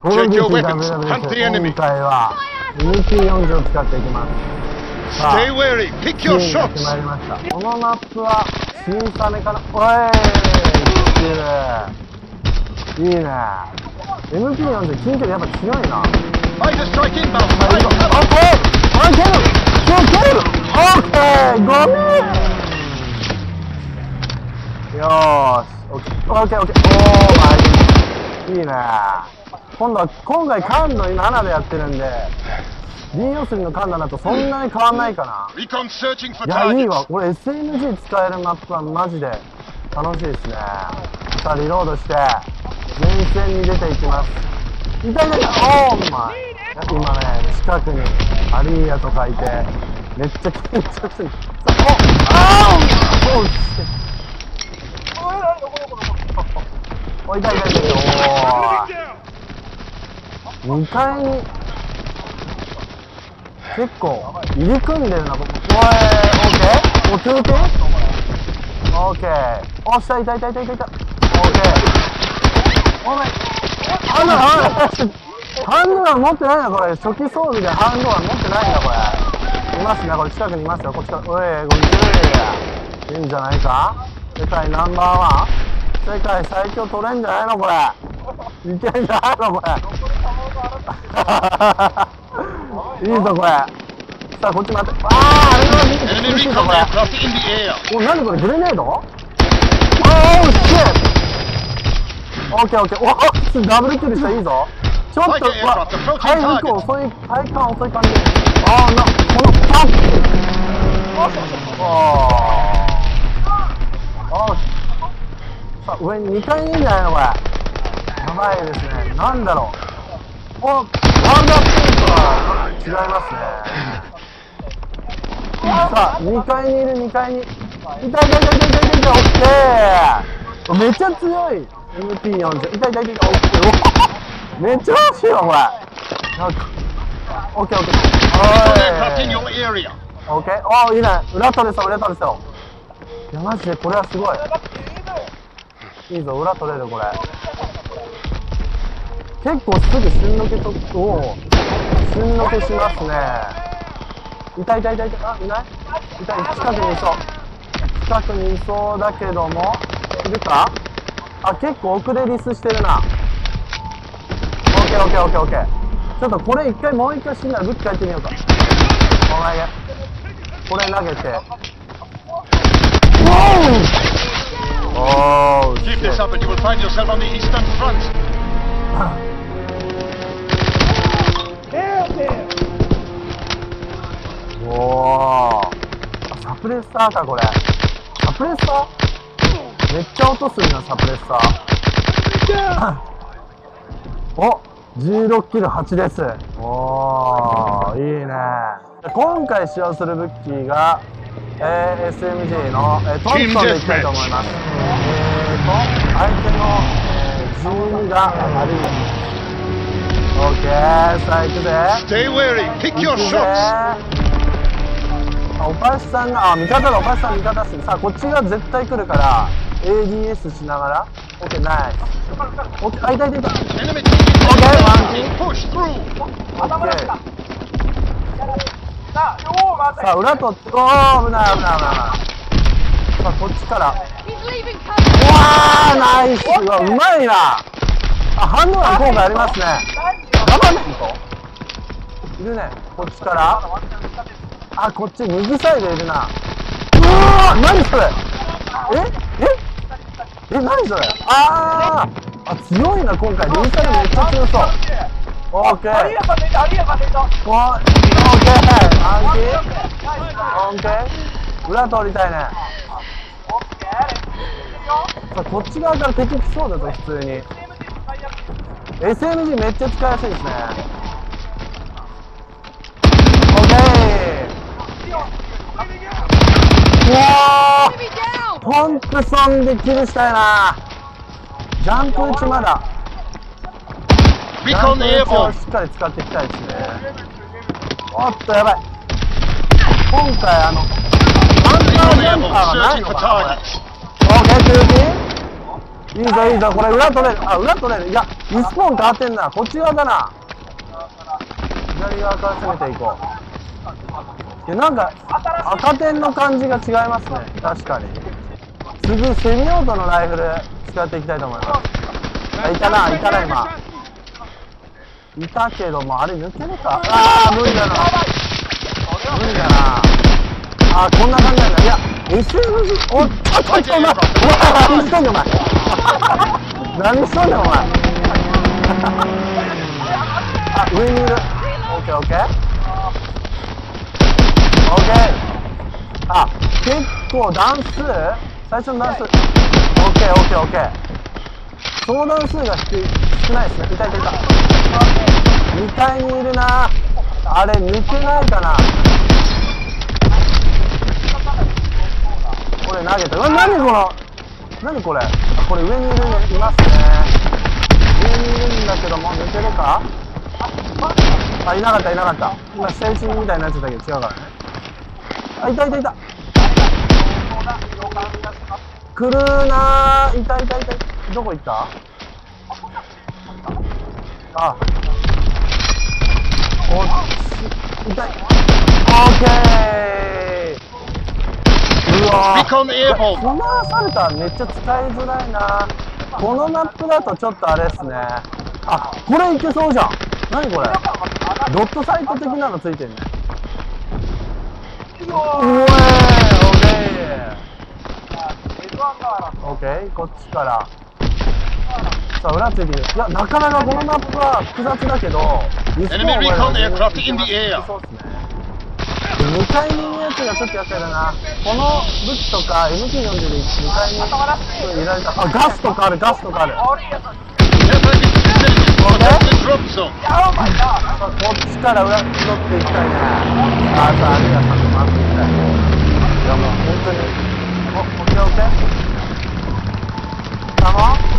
コールデューティー WW です。今回は MT40 を使っていきます。さあ、シーンが決まりました。このマップは新サメかな。おい、いいね。MT40 近距離やっぱ強いな。オッケー、ごめん。よーし、オッケー、オーマイ、いいね。今回感度7でやってるんで、D4 の感度だとそんなに変わんないかな。いや、いいわ。これ SMG 使えるマップはマジで楽しいですね。さあ、リロードして、前線に出ていきます。痛い、オーマイ。今ね、近くにアリーヤとかいて、めっちゃ緊張する。おい、痛い。おー。2階に、結構、入り組んでるな、ここ。おい、オーケー？お、休憩？オーケー。お、下、痛い。オーケー。お前、ハンドガン持ってないな、これ。初期装備でハンドガン持ってないんだ、これ。いますね、これ。近くにいますよ、こっちから。おい、これ、いいんじゃないか？世界ナンバーワン？世界最強取れんじゃないの、これ。いけんじゃないの、これ。いいぞ、これ。さあ、こっち待って。あれ厳しいぞ、これ。お、なにこれ、グレネード？シェッ！オッケー。お、ダブルキルした、いいぞ。ちょっと、回復遅い、体感遅い感じ。このパック。さあ、上に2階にいるんじゃないの、これ。やばいですね。なんだろう。ワールドアップとは違いますね。さあ、2階にいる、2階に。痛い、オッケー。めっちゃ強い。MT40。痛い、オッケー。めっちゃ欲しいわ、これ。オッケー。オッケー。おー、いいね。裏取れそう。いや、マジでこれはすごい。いいぞ、裏取れる、これ。結構すぐ瞬のけと、瞬のけしますね。痛い。あ、いない？痛い、近くにいそうだけども、いるか？あ、結構奥でリスしてるな。オッケー。ちょっとこれもう一回死んだら武器変えてみようか。お前が。これ投げて。おー！ Keep this up and you will find yourself on the eastern front. おー。サプレッサーか、これ。サプレッサー？めっちゃ音するな、サプレッサー。お、16キル8です。おー、いいね。今回使用する武器が、SMG の、トンプソンでいきたいと思います。相手の、12がある。オッケー、さあ行くぜ。 Stay wary, pick your shots. おぱしさんが、味方っすね。さあ、こっちが絶対来るから、ADS しながら。オッケー、ナイス。オッケー、あ、痛い。オッケー、ワンキー。さあ、裏取って、おー、危ない。さあ、こっちから。うわー、ナイス。うわ、うまいな。あ、ハンドガン効果ありますね。ガバメントいるね。こっちから。あ、こっち右サイドいるな。うわー、何それ。何それ。あ、強いな、今回。リンサルめっちゃ強そう。オッケー。オッケー。裏通りたいね。さあ、こっち側から敵来そうだぞ、普通に。SMG めっちゃ使いやすいですね。オッケー。うわー、トンプソンでキルしたいな。ジャンプ打ちまだ。ジャンプ打ちをしっかり使っていきたいですね。おっと、やばい。今回アンカージャンパーがないのかな。オッケー、 いいぞいいぞ、これ裏取れる。あ、裏取れる。いや、リスポーン変わってんな。こっち側だな。左側から攻めていこう。いや、なんか赤点の感じが違いますね。確かに。次セミオートのライフル使っていきたいと思います。あ、いたな、いたな今。いたけども、あれ抜けるか。ああ、無理だな。無理だな。あー、こんな感じなんだ。いや、SMG、おっとっとっと、お前、何しとんねん、お前。何しとんねん、お前。あ、上にいる。オッケー、オッケー。オッケー。あ、結構段数最初の段数。オッケー、オッケー、オッケー。その段数が少ないですね。いたいたいた。2階にいるな。あれ、抜けないかな。これ投げた。何この、何これ。あ、これ上にいるね、いますね。上にいるんだけども、抜けるか。あ、いなかったいなかった。今下打ちみたいになっちゃったけど違うからね。あ、いたいたいた。来るなー。いたいたいた。どこ行った。あ、こっち痛い。オーケー。うわー、このサルターめっちゃ使いづらいな。このマップだとちょっとあれっすね。あ、これいけそうじゃん。何これ、ドットサイト的なのついてるね。うえー、オーケー。オーケー、こっちからさあ裏ついてる。いや、なかなかこのマップは複雑だけど、リスポーンはそうっすね。2階にいるやつがちょっと厄介だな。この武器とか MK40 で2階にいられた。あ、ガスとかある、ガスとかある。こっちから裏取っていきたいね。あ、さあ、アリアさんと回っていきたい。いや、もう本当に。お、オッケーオッケー。たま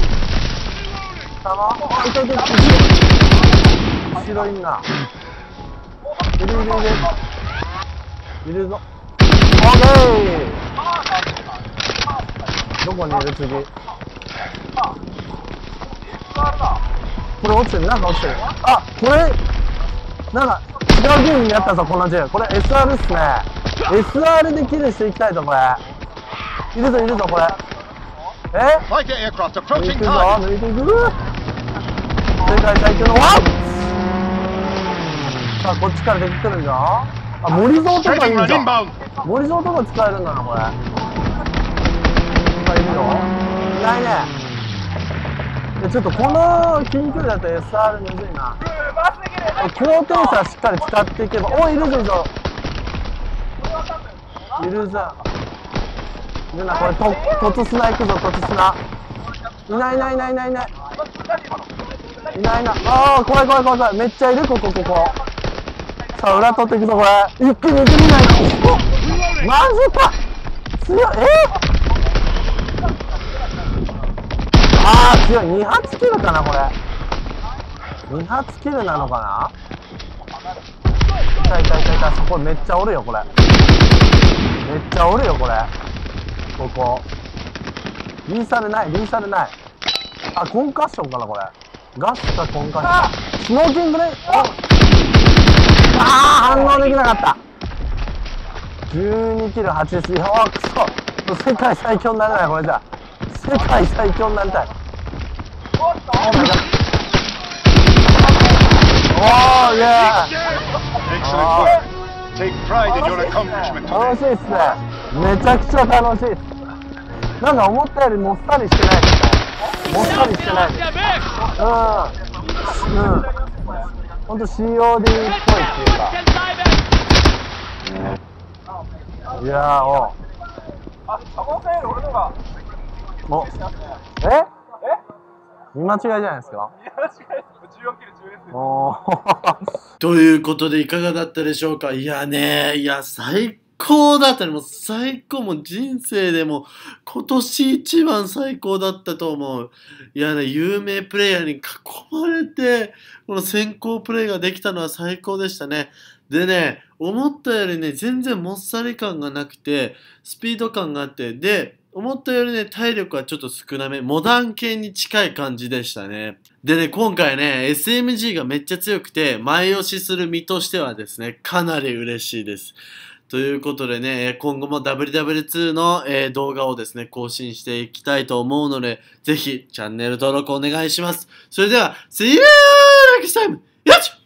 あ、いたいたいた。後ろいんな。いるいるいる。いるぞ。オーケー。どこにいる次。これ落ちてる、なんか落ちてる。あ、これなんか違うゲームにやったぞ、この銃。これ SR っすね。 SR でキルしていきたいぞ、これ。いるぞいるぞ、これ。抜いていくぞ、抜いていく。世界最強のワン。さあ、こっちから出てくるんじゃん。あ、森蔵とかいいんじゃん。森蔵とか使えるんだな、これ。今いるよ。いないね。ちょっとこの近距離だと SR むずいな。高低差しっかり使っていけば。お、いるぞいるぞ。いるぞ。いるな、これ突砂行くぞ、突砂。いないいないいないいないいない。いないな。ああ、怖い怖い怖い怖い。めっちゃいる、ここ。さあ、裏取っていくぞ、これ。一気に行ってみないと。マジか。強い。ああ、強い。2発キルかな、これ。2発キルなのかな。いた。そこめっちゃおるよ、これ。めっちゃおるよ、これ。ここ。リーサルない。あ、コンカッションかな、これ。ガスかコンカッション。スモーキングで、反応できなかった。12キル8です。あ、くそ。世界最強になれない、これじゃ。世界最強になりたい。おー、イエー。楽しいっすね。めちゃくちゃ楽しいっす。なんか思ったよりもっさりしてないですね。もっさりしてないです。ほんと COD っぽいっていうか。いやー、お見間違いじゃないですか。 ということでいかがだったでしょうか。いや最高だったね。もう最高、もう人生でも今年一番最高だったと思う。いやね、有名プレイヤーに囲まれてこの先行プレイができたのは最高でしたね。でね、思ったよりね、全然もっさり感がなくてスピード感があって、で思ったよりね、体力はちょっと少なめ。モダン系に近い感じでしたね。でね、今回ね、SMG がめっちゃ強くて、前押しする身としてはですね、かなり嬉しいです。ということでね、今後も WW2 の、動画をですね、更新していきたいと思うので、ぜひチャンネル登録お願いします。それでは、See you next time! よっ